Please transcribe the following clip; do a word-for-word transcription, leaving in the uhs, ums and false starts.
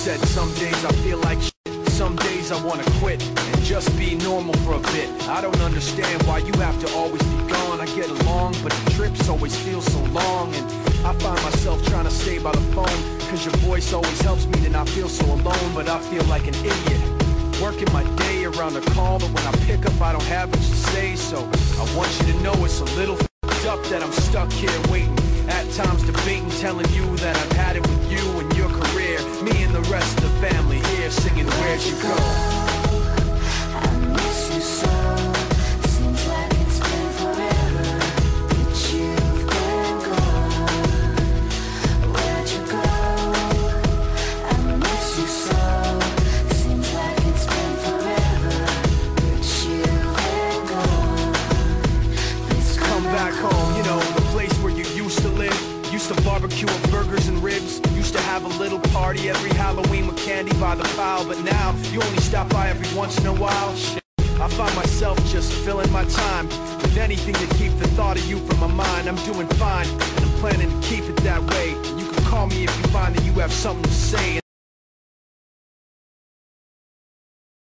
said some days I feel like shit. Some days I wanna quit and just be normal for a bit. I don't understand why you have to always be gone. I get along, but the trips always feel so long. And I find myself trying to stay by the phone, cause your voice always helps me to not feel so alone. But I feel like an idiot, working my day around a call that when I pick up I don't have much to say. So I want you to know it's a little f***ed up that I'm stuck here waiting, at times debating, telling you that I've had it with you and your career. Me and the rest of the family here singing Where'd You Go? I miss you so. Seems like it's been forever that you've been gone. Where'd you go? I miss you so. Seems like it's been forever that you've been gone. Please Come back home, you know, the place where you used to live. Used to barbecue with burgers and ribs. Used to have a little party every Halloween with candy by the pile. But now, you only stop by every once in a while. Shit, I find myself just filling my time with anything to keep the thought of you from my mind. I'm doing fine, and I'm planning to keep it that way. You can call me if you find that you have something to say.